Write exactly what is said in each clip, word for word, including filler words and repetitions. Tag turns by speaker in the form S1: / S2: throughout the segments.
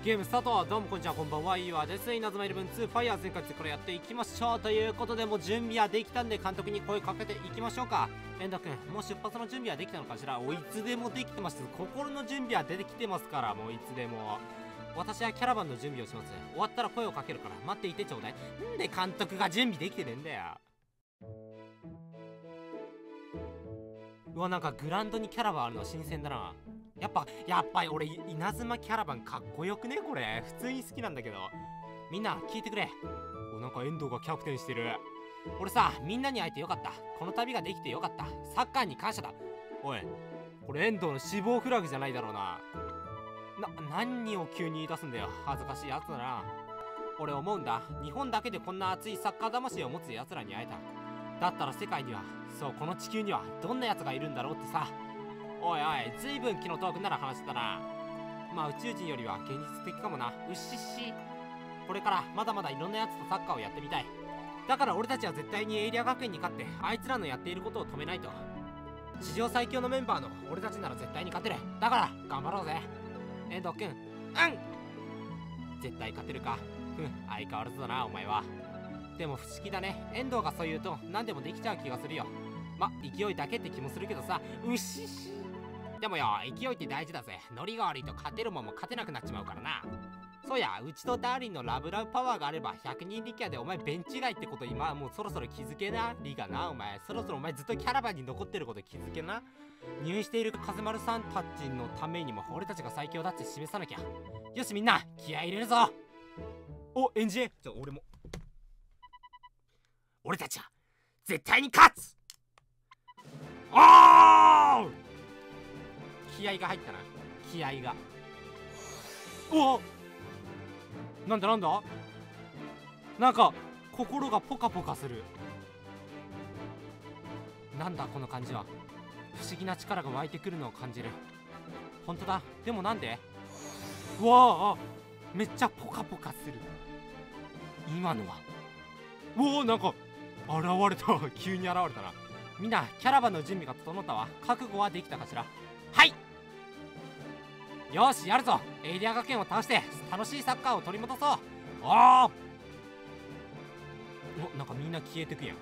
S1: ゲームスタート。どうもこんにちは、こんばんは、いいわです。稲妻イレブンツーファイヤー全開からやっていきましょう。ということで、もう準備はできたんで監督に声かけていきましょうか。遠藤君、もう出発の準備はできたのかしら。おいつでもできてます。心の準備は出てきてますから、もういつでも。私はキャラバンの準備をします。終わったら声をかけるから待っていてちょうだい。んで監督が準備できてねえんだよ。うわ、なんかグラウンドにキャラバンあるの新鮮だな。やっぱ、やっぱり俺、稲妻キャラバンかっこよくねこれ。普通に好きなんだけど。みんな、聞いてくれ。お、なんか遠藤がキャプテンしてる。俺さ、みんなに会えてよかった。この旅ができてよかった。サッカーに感謝だ。おい、これ遠藤の死亡フラグじゃないだろうな。な、何を急に言い出すんだよ。恥ずかしいやつだな。俺思うんだ。日本だけでこんな熱いサッカー魂を持つ奴らに会えた。だったら世界には、そう、この地球には、どんな奴がいるんだろうってさ。おいおい、ずいぶん気の遠くなる話だな。まあ宇宙人よりは現実的かもな。うっしっし。これからまだまだいろんなやつとサッカーをやってみたい。だから俺たちは絶対にエイリア学園に勝ってあいつらのやっていることを止めないと。史上最強のメンバーの俺たちなら絶対に勝てる。だから頑張ろうぜ遠藤くん。うん、絶対勝てるか。ふん、相変わらずだなお前は。でも不思議だね、遠藤がそう言うと何でもできちゃう気がするよ。ま、勢いだけって気もするけどさ。うっしっし。でもよ、勢いって大事だぜ。ノリが悪いと勝てるもんも勝てなくなっちまうからな。そうや、うちとダーリンのラブラブパワーがあればひゃくにん力也でお前ベンチ外ってこと今もうそろそろ気づけな。リガな、お前そろそろお前ずっとキャラバンに残ってること気づけな。入院している風丸さんたちのためにも俺たちが最強だって示さなきゃ。よしみんな、気合い入れるぞ。お、エンジンじゃあ俺も。俺たちは絶対に勝つ。おー、気合が入ったな。気合が。おお、なんだなんだ、なんか心がポカポカする。なんだこの感じは。不思議な力が湧いてくるのを感じる。本当だ。でもなんで。うわあ、めっちゃポカポカする今のは。おお、なんか現れた。急に現れたな。みんなキャラバンの準備が整ったわ。覚悟はできたかしら。はい、よしやるぞ。エイリア学園を倒して楽しいサッカーを取り戻そう。おーお、なんかみんな消えてくやん。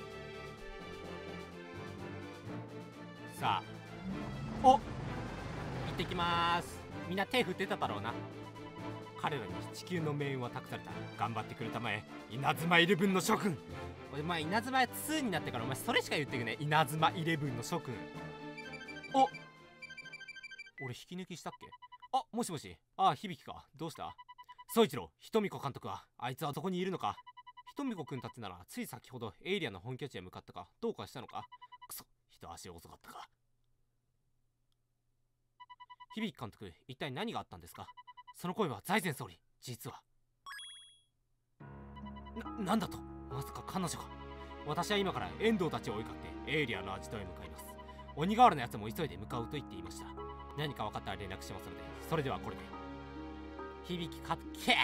S1: さあ、お、行ってきまーす。みんな手振ってただろうな。彼らに地球の命運は託された。頑張ってくれたまえ稲妻イレブンの諸君。お前稲妻ツーになってからお前それしか言ってくね。稲妻イレブンの諸君。お、俺引き抜きしたっけ。あ、もしもし。ああ、響か。どうした。宗一郎、ひとみこ監督はあいつはどこにいるのか。ひとみこくんたちならつい先ほどエイリアの本拠地へ向かったか。どうかしたのか。くそ、一足遅かったか。響監督、一体何があったんですか。その声は財前総理。実はな、なんだと。まさか彼女が。私は今から遠藤たちを追いかけてエイリアのアジトへ向かいます。鬼瓦のやつも急いで向かうと言っていました。何か分かったら連絡しますので。それではこれで。響かっけ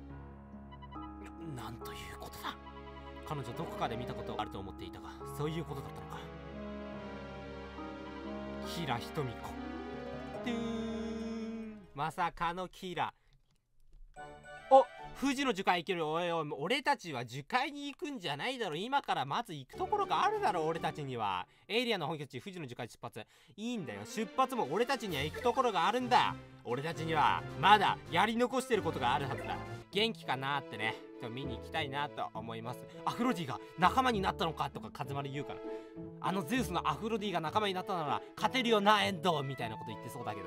S1: な、なんということだ。彼女どこかで見たことあると思っていたが、そういうことだったのか。キラひとみこ。トゥーン、まさかのキラ。お、富士の樹海行ける。おいおい、俺たちは樹海に行くんじゃないだろ。今からまず行くところがあるだろ。俺たちにはエイリアの本拠地富士の樹海出発。いいんだよ、出発も俺たちには行くところがあるんだ。俺たちにはまだやり残してることがあるはずだ。元気かなってね、ちょ見に行きたいなと思います。アフロディが仲間になったのかとか風丸言うから、あのゼウスのアフロディが仲間になったなら勝てるよな遠藤みたいなこと言ってそうだけど。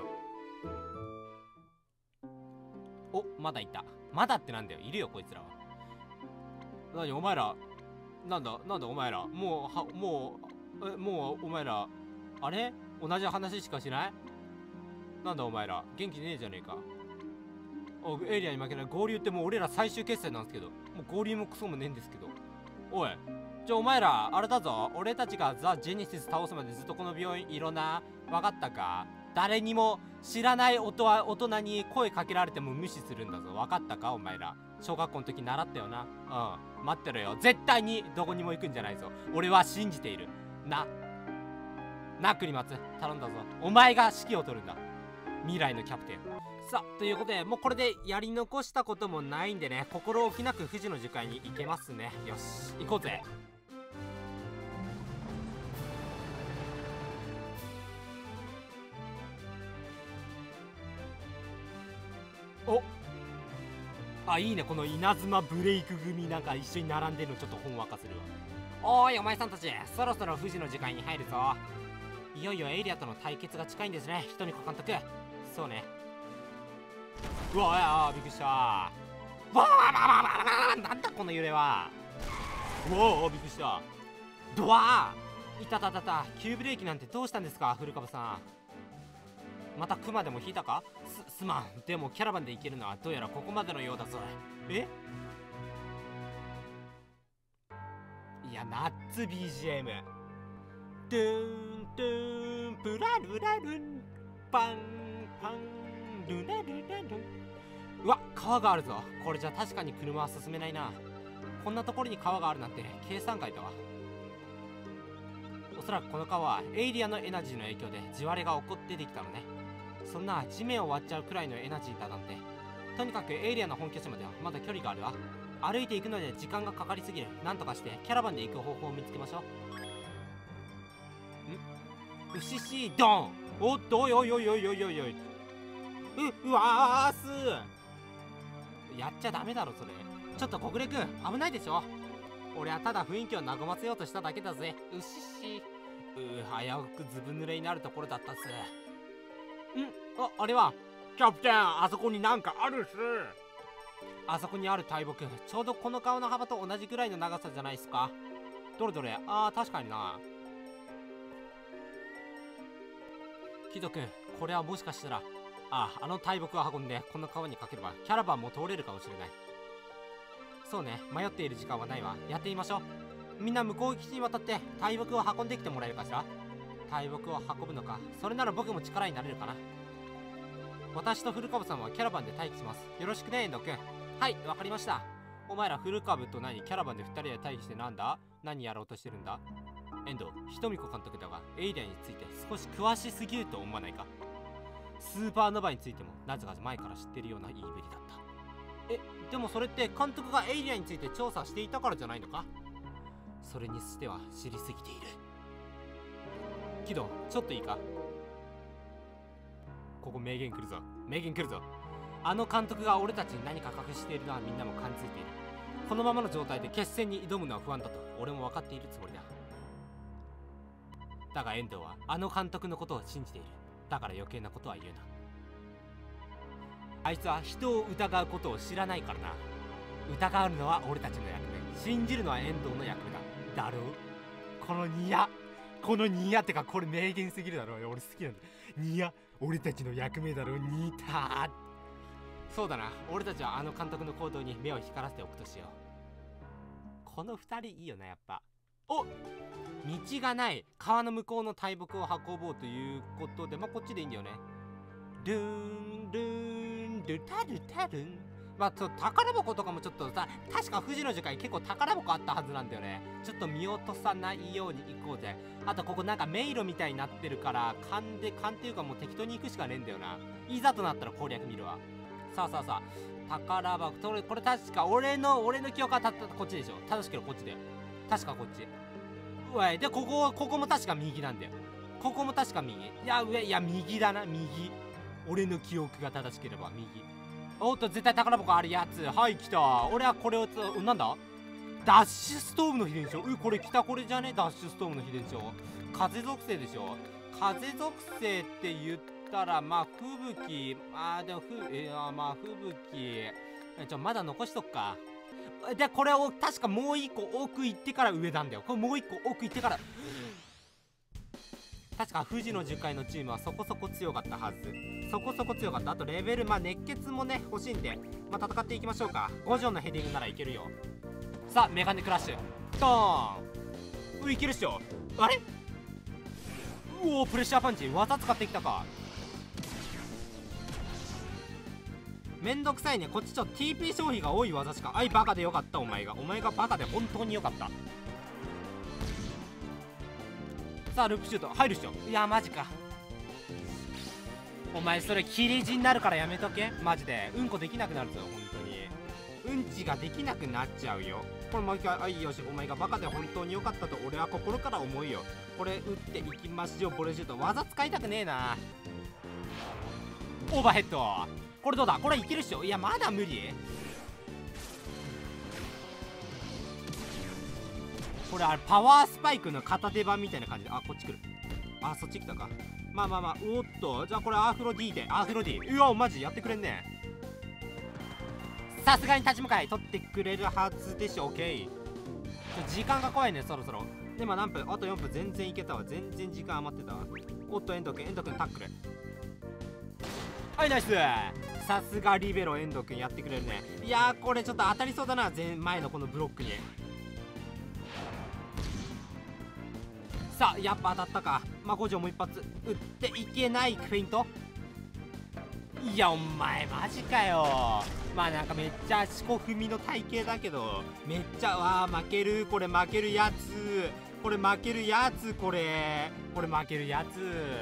S1: お、まだいた。まだってなんだよ、いるよこいつらは。なにお前ら、なんだなんだお前ら、もうはもうえもうお前らあれ同じ話しかしない。なんだお前ら元気ねえじゃねえか。お、エイリアに負けない。合流ってもう俺ら最終決戦なんですけど、もう合流もクソもねえんですけど。おい、じゃあお前らあれだぞ、俺たちがザ・ジェネシス倒すまでずっとこの病院いろんな、分かったか。誰にも知らない大人に声かけられても無視するんだぞ。分かったかお前ら。小学校の時習ったよな。うん、待ってろよ。絶対にどこにも行くんじゃないぞ。俺は信じているな。な、栗松頼んだぞ。お前が指揮を取るんだ。未来のキャプテン。 さあ、ということで、もうこれでやり残したこともないんでね、心置きなく富士の樹海に行けますね。よし、行こうぜ。お、あ、いいね、この稲妻ブレイク組なんか一緒に並んでるのちょっとほんわかするわ。おーい、お前さんたち、そろそろ富士の樹海に入るぞ。いよいよエイリアとの対決が近いんですね、人見子監督。そうね。うわあ、びっくりした。わあ、わあ、わあ、なんだこの揺れは。うわあ、びっくりした。ドワー、いたたたた、急ブレーキなんてどうしたんですか、古川さん。またクマでも引いたか。す、すまん。でもキャラバンで行けるのはどうやらここまでのようだぞ。え、いや、ナッツ ビージーエム。トゥーントゥーンプラルラルンパンパンルラルラルン。うわ、川があるぞ。これじゃ確かに車は進めないな。こんなところに川があるなんて計算外だわ。おそらくこの川はエイリアのエナジーの影響で地割れが起こってできたのね。そんな地面を割っちゃうくらいのエナジーだなんて。とにかくエイリアの本拠地まではまだ距離があるわ。歩いていくので時間がかかりすぎる。なんとかしてキャラバンで行く方法を見つけましょう。ん、ウシシドン。おっと、おいおいおいおいおいおいおい。う、うわーす。やっちゃダメだろそれ。ちょっと小暮くん、危ないでしょ。俺はただ雰囲気を和ませようとしただけだぜ。うしし。うー、危うくずぶ濡れになるところだったっす。ん、あ、あれはキャプテン、あそこになんかあるっす。あそこにある大木、ちょうどこの顔の幅と同じぐらいの長さじゃないっすか。どれどれ。あー、確かにな。キドくん、これはもしかしたら、ああ、あの大木を運んでこの川にかければキャラバンも通れるかもしれない。そうね、迷っている時間はないわ。やってみましょう。みんな向こう岸に渡って大木を運んできてもらえるかしら。大木を運ぶのか。それなら僕も力になれるかな。私と古株さんはキャラバンで待機します。よろしくね、遠藤くん。はい、わかりました。お前ら古株と何、キャラバンでふたりで待機してなんだ、何やろうとしてるんだ。遠藤、ひとみこ監督だがエイリアンについて少し詳しすぎると思わないか。スーパーノヴァについてもなぜか前から知ってるような言いぶりだった。え、でもそれって監督がエイリアンについて調査していたからじゃないのか。それにしては知りすぎている。キド、ちょっといいか。ここ名言来るぞ、名言来るぞ。あの監督が俺たちに何か隠しているのはみんなも感づいている。このままの状態で決戦に挑むのは不安だと俺も分かっているつもりだ。だが遠藤はあの監督のことを信じている。だから余計なことは言うな。あいつは人を疑うことを知らないからな。疑うのは俺たちの役目、信じるのは遠藤の役目だ。だろう。このニヤ、このニヤってか、これ名言すぎるだろ。俺好きなんだ。ニヤ、俺たちの役目だろ。ニター。そうだな、俺たちはあの監督の行動に目を光らせておくとしよう。この二人いいよな、やっぱ。お、道がない。川の向こうの大木を運ぼうということで、まあこっちでいいんだよね。ルーンルーンルタルタルン。まあちょっと宝箱とかもちょっとさ、確か富士の樹海結構宝箱あったはずなんだよね。ちょっと見落とさないように行こうぜ。あとここなんか迷路みたいになってるから、勘で勘っていうかもう適当に行くしかねえんだよな。いざとなったら攻略見るわ。さあさあさあ、宝箱、これ、これ確か俺の俺の記憶はたったこっちでしょ。正しければこっちで、確かこっち。うわい、でここここも確か右なんだよ。ここも確か右。いや上、いや右だな、右。俺の記憶が正しければ右。おっと、絶対宝箱あるやつ。はい、来た。俺はこれをつ、なんだ、ダッシュストームの秘伝書。う、これ来た。これじゃね、ダッシュストームの秘伝書。風属性でしょ。風属性って言ったらまあ吹雪、あーでもふえー、まあ吹雪、ちょまだ残しとくか。でこれを確かもう一個奥行ってから上なんだよ。これもう一個奥行ってから確か富士の樹海のチームはそこそこ強かったはず。そこそこ強かった。あとレベル、まあ熱血もね欲しいんで、まあ戦っていきましょうか。ゴジョンのヘディングならいけるよ。さあメガネクラッシュドーン。ういけるっしょ。あれ、うおー、プレッシャーパンチ技使ってきたか。めんどくさいね。こっちちょっと ティーピー 消費が多い技しか。あいバカでよかった。お前がお前がバカで本当によかった。さあループシュート入るっしょ。いやマジか。 お前それ切れ字になるからやめとけ。マジでうんこできなくなるぞ本当に。うんちができなくなっちゃうよ。これもう一回、あいよし、お前がバカで本当に良かったと俺は心から思うよ。これ打っていきましょう。ボレシュート技使いたくねえな。オーバーヘッド、これどうだ、これいけるっしょ。いやまだ無理。これあれパワースパイクの片手版みたいな感じで、あこっち来る。あそっち来たか。まあまあまあ、おっと、じゃあこれアフロ D で、アフロ D、 うわマジやってくれんね。さすがに立ち向かい取ってくれるはずでしょ。 OK。 時間が怖いねそろそろ。でも何分、あとよんぷん、全然いけたわ。全然時間余ってたわ。おっと遠藤君、遠藤君タックル、はいナイス。さすがリベロ遠藤君やってくれるね。いやーこれちょっと当たりそうだな、前前のこのブロックに。さあやっぱ当たったか。まあ五条もう一発打っていけない。フェイント。いやお前マジかよ。まあなんかめっちゃ四股踏みの体型だけど、めっちゃわー負ける。これ負けるやつ、これ負けるやつ、これこれ負けるやつ。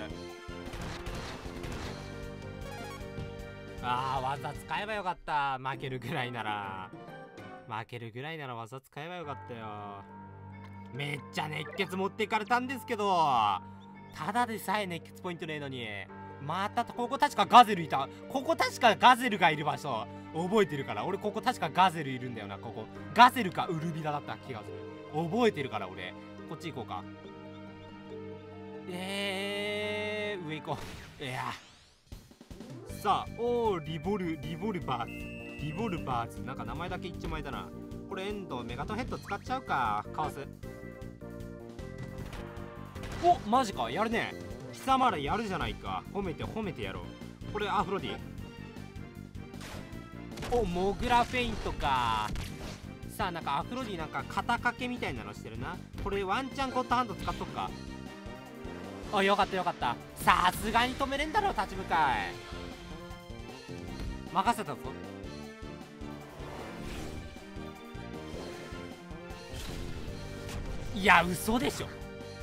S1: あー技使えばよかった。負けるぐらいなら負けるぐらいなら技使えばよかったよ。めっちゃ熱血持っていかれたんですけど、ただでさえ熱血ポイントねえのに。またここ確かガゼルいた。ここ確かガゼルがいる場所覚えてるから。俺ここ確かガゼルいるんだよな。ここガゼルかウルビラだった気がする。覚えてるから俺。こっち行こうか。えー、上行こう。いやさあ、おーリボルリボルバーズリボルバーズ、なんか名前だけ一枚だな。これエンドメガトンヘッド使っちゃうか。かわす。おマジか、やるね。貴様らやるじゃないか。褒めて褒めてやろう。これアフロディ、おモグラフェイントか。さあなんかアフロディなんか肩掛けみたいなのしてるな。これワンチャンゴッドハンド使っとくか。あよかったよかった。さすがに止めれんだろ立ち向かい。任せたぞ。いや嘘でしょ。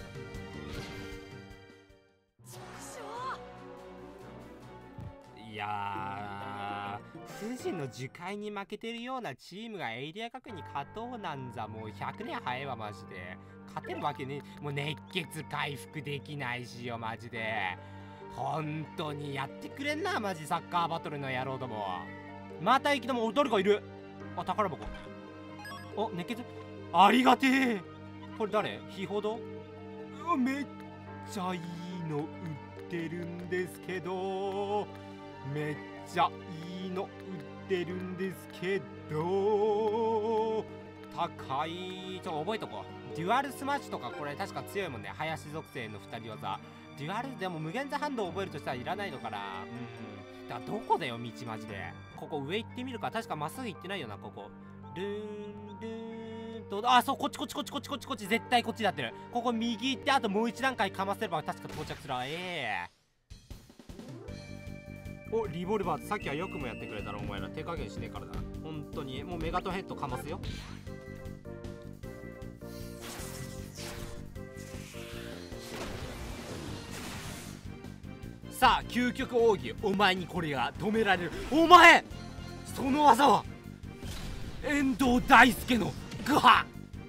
S1: いやー富士の樹海に負けてるようなチームがエイリア学園に勝とうなんざもうひゃくねん早いわマジで。勝てるわけね。もう熱血回復できないしよマジで。本当にやってくれんなマジ。サッカーバトルの野郎ども。また行きども。お誰かいる。あ宝箱。お熱血ありがてえ。これ誰ひほど。うわめっちゃいいの売ってるんですけど、めっちゃいいの売ってるんですけど高い。ちょっと覚えとこう。デュアルスマッシュとかこれ確か強いもんね。林属性のふたり技。デュアルでも無限座ハンドを覚えるとしたらいらないのかな。うんだからどこだよ道マジで。ここ上行ってみるか。確かまっすぐ行ってないよなここ。ルーンルーンと、あそうこっちこっちこっちこっちこっちこっち絶対こっちだってる。ここ右行ってあともう一段階かませれば確か到着するわ。ええー、おリボルバーズさっきはよくもやってくれたらお前ら手加減しねえからな本当に。もうメガトンヘッドかますよ。さあ究極奥義、お前にこれが止められる。お前その技は遠藤大輔のグハ。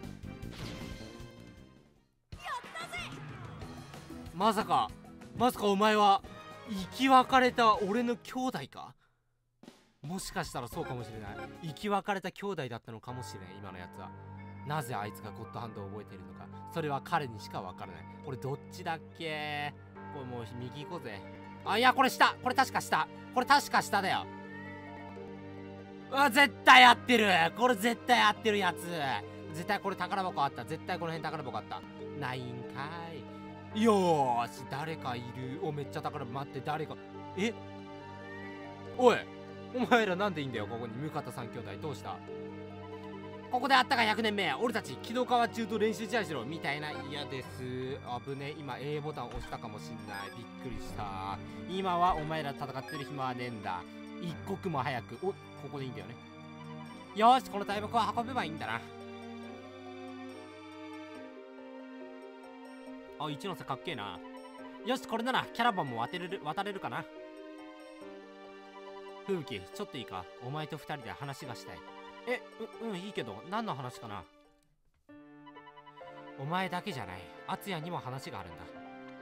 S1: まさかまさかお前は生き別れた俺の兄弟か。もしかしたらそうかもしれない。生き別れた兄弟だったのかもしれない今のやつは。なぜあいつがゴッドハンドを覚えているのか、それは彼にしか分からない。これどっちだっけ。これもう右行こうぜ。あいやこれ下、これ確か下、これ確か下だよ。うわ絶対合ってる。これ絶対合ってるやつ。絶対これ宝箱あった。絶対この辺宝箱あった。ないんかい。よーし誰かいる。おめっちゃ宝箱。待って誰か。えおいお前らなんでいいんだよここに。向方三兄弟どうした。ここであったかひゃくねんめ。俺たち木戸川中と練習試合しろみたいな。嫌です。危ね。今 A ボタン押したかもしんない。びっくりした。今はお前ら戦ってる暇はねえんだ。一刻も早く。おここでいいんだよね。よーしこの大木は運べばいいんだな。あ一ノ瀬かっけえな。よしこれならキャラバンも渡れる渡れるかな。 吹雪、ちょっといいか？お前と二人で話がしたい。え、う、うん、いいけど、何の話かな？お前だけじゃない、敦也にも話があるんだ。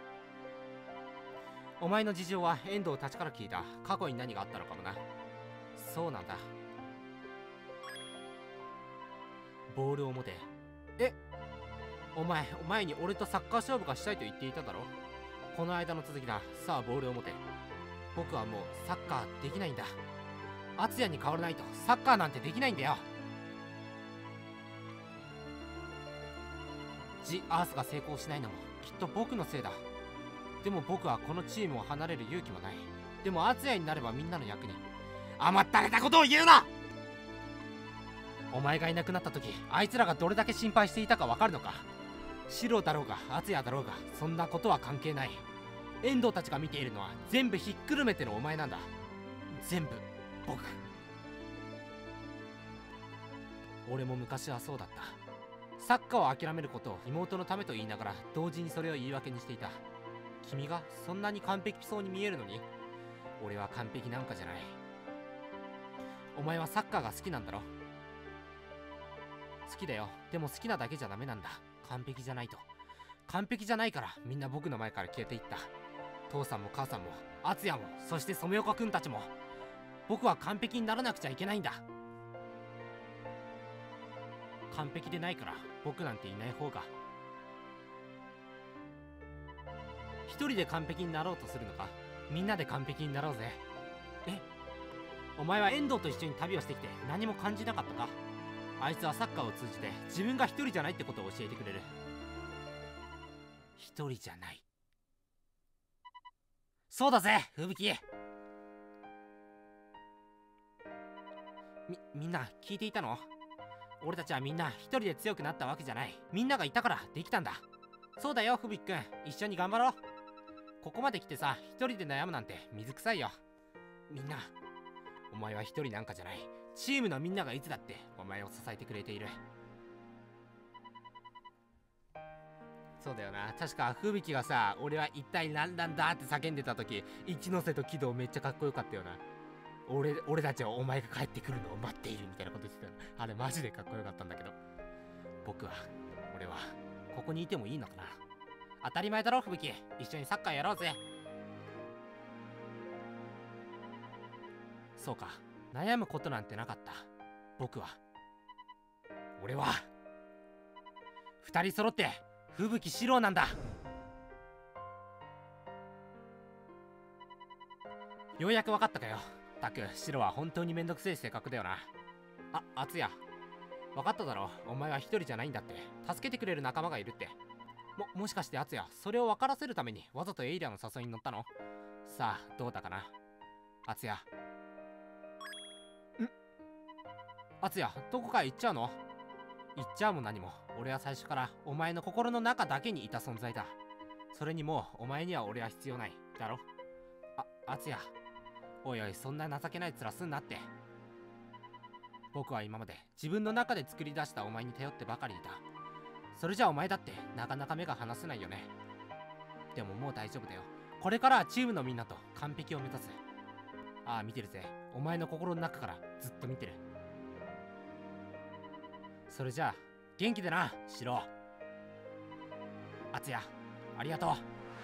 S1: お前の事情は遠藤たちから聞いた。過去に何があったのかもな。そうなんだ。ボールを持て。え、お前、前に俺とサッカー勝負がしたいと言っていただろ。この間の続きだ。さあボールを持て。僕はもうサッカーできないんだ。敦也に変わらないとサッカーなんてできないんだよ。ジ・アースが成功しないのもきっと僕のせいだ。でも僕はこのチームを離れる勇気もない。でも敦也になればみんなの役に。甘ったれたことを言うな。お前がいなくなった時、あいつらがどれだけ心配していたかわかるのか？シロだろうが敦也だろうが、そんなことは関係ない。遠藤たちが見ているのは全部ひっくるめてのお前なんだ。全部僕。俺も昔はそうだった。サッカーを諦めることを妹のためと言いながら、同時にそれを言い訳にしていた。君がそんなに完璧そうに見えるのに、俺は完璧なんかじゃない。お前はサッカーが好きなんだろ？好きだよ。でも好きなだけじゃダメなんだ。完璧じゃないと。完璧じゃないからみんな僕の前から消えていった。父さんも母さんも敦也も、そして染岡君たちも。僕は完璧にならなくちゃいけないんだ。完璧でないから僕なんていない方が。一人で完璧になろうとするのか？みんなで完璧になろうぜ。え、お前は遠藤と一緒に旅をしてきて何も感じなかったか？あいつはサッカーを通じて自分が一人じゃないってことを教えてくれる。一人じゃない。そうだぜ、吹雪。み、みんな聞いていたの？俺たちはみんな一人で強くなったわけじゃない。みんながいたからできたんだ。そうだよ、吹雪くん。一緒に頑張ろう。ここまで来てさ、一人で悩むなんて水臭いよ。みんな、お前は一人なんかじゃない。チームのみんながいつだってお前を支えてくれている。そうだよな。確か吹雪がさ、俺は一体何なんだって叫んでた時、一ノ瀬と木戸めっちゃかっこよかったよな。俺俺たちはお前が帰ってくるのを待っているみたいなこと言ってたよ。あれマジでかっこよかったんだけど、僕は俺はここにいてもいいのかな。当たり前だろ吹雪。一緒にサッカーやろうぜ。そうか、悩むことなんてなかった。僕は俺は二人揃って吹雪四郎なんだ。ようやく分かったかよ。たく、シロは本当にめんどくせえ性格だよな。あ、敦也、分かっただろ。お前は一人じゃないんだって。助けてくれる仲間がいるって。も、もしかして敦也、それを分からせるためにわざとエイリアの誘いに乗ったの？さあ、どうだかな。敦也。ん？敦也、どこかへ行っちゃうの？行っちゃうも何も。俺は最初からお前の心の中だけにいた存在だ。それにもうお前には俺は必要ない。だろ？あ、敦也。おいおい、そんな情けない面すんなって。僕は今まで自分の中で作り出したお前に頼ってばかりいた。それじゃお前だってなかなか目が離せないよね。でももう大丈夫だよ。これからはチームのみんなと完璧を目指す。ああ、見てるぜ。お前の心の中からずっと見てる。それじゃあ元気でな、シロ。敦也、ありがとう。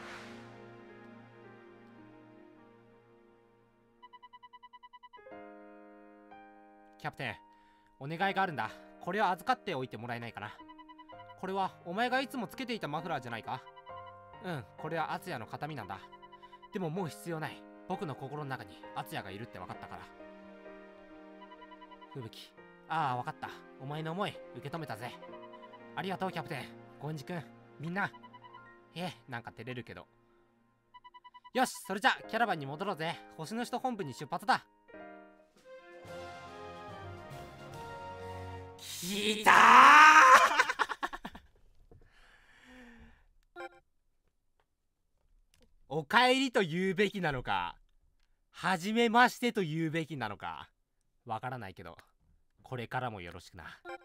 S1: キャプテン、お願いがあるんだ。これを預かっておいてもらえないかな。これはお前がいつもつけていたマフラーじゃないか？うん、これは敦也の形見なんだ。でももう必要ない。僕の心の中に敦也がいるって分かったから。吹雪、ああ分かった。お前の思い受け止めたぜ。ありがとうキャプテン。ゴンジ君、みんな。ええ、なんか照れるけど。よし、それじゃキャラバンに戻ろうぜ。星の人本部に出発だ。きたーおかえりと言うべきなのか、はじめましてと言うべきなのか、わからないけど、これからもよろしくな。